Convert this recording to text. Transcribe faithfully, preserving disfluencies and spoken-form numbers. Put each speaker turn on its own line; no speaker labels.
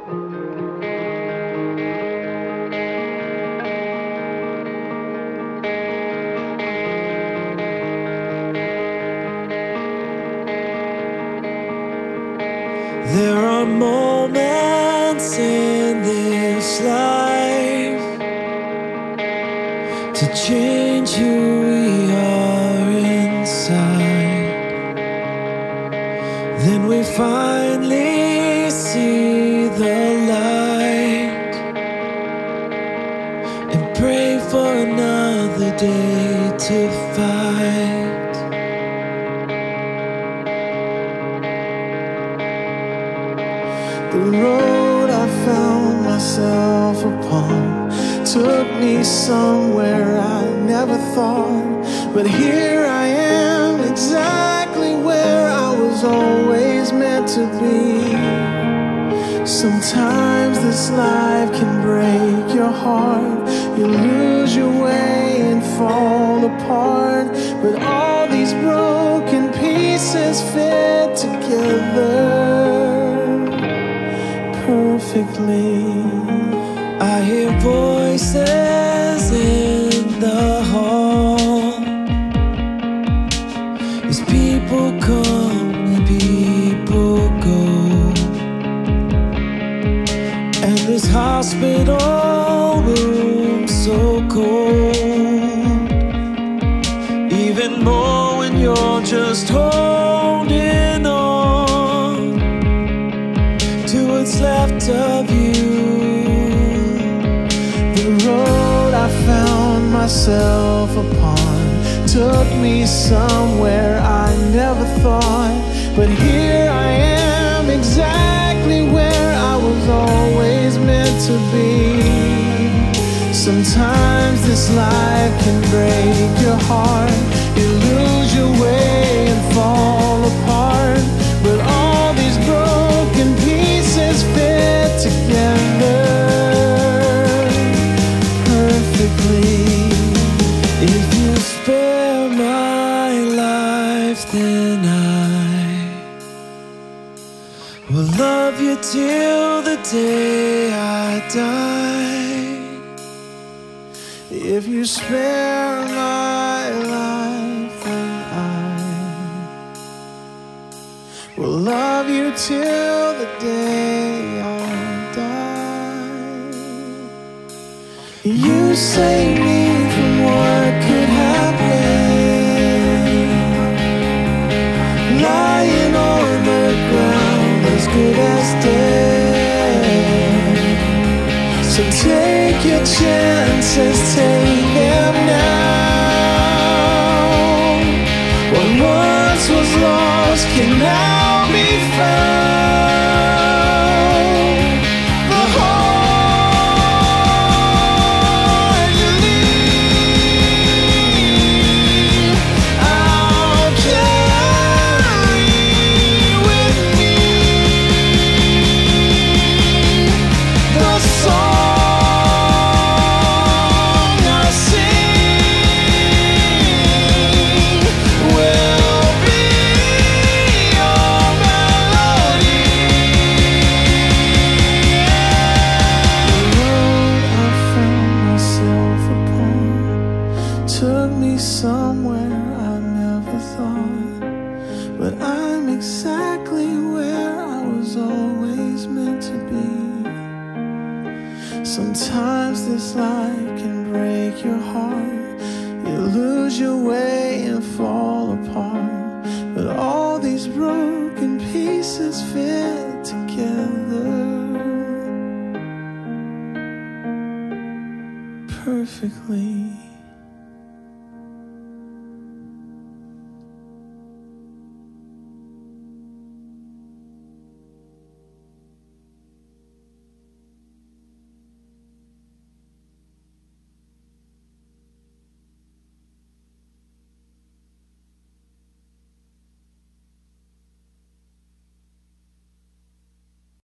There are moments in this life to change who we are inside. Then we finally see the light and pray for another day to fight. The road I found myself upon took me somewhere I never thought, but here I am, exactly where I was always meant to be. Sometimes this life can break your heart, you lose your way and fall apart, but all these broken pieces fit together perfectly. I hear voices in the hall as people come and people go, and this hospital room so cold, even more when you're just holding on to what's left of you. The road I found myself upon took me somewhere I never thought, but here I am, exactly where I was always meant to be. Sometimes this life can break your heart, you lose your way and fall apart, but all these broken pieces fit together perfectly. If you spare my life, then I will love you till the day I die. If you spare my life, then I will love you till the day I die. You save me from what could happen, lying on the ground as good as dead. So take your chances, take them now. What once was lost can now be found. The heart you leave, I'll carry with me. The song I sing will be your melody. The road I found myself upon took me somewhere I never thought, but I'm exactly where I was always meant to be. Sometimes this life can break your heart, you lose your way and fall apart, but all these broken pieces fit together perfectly.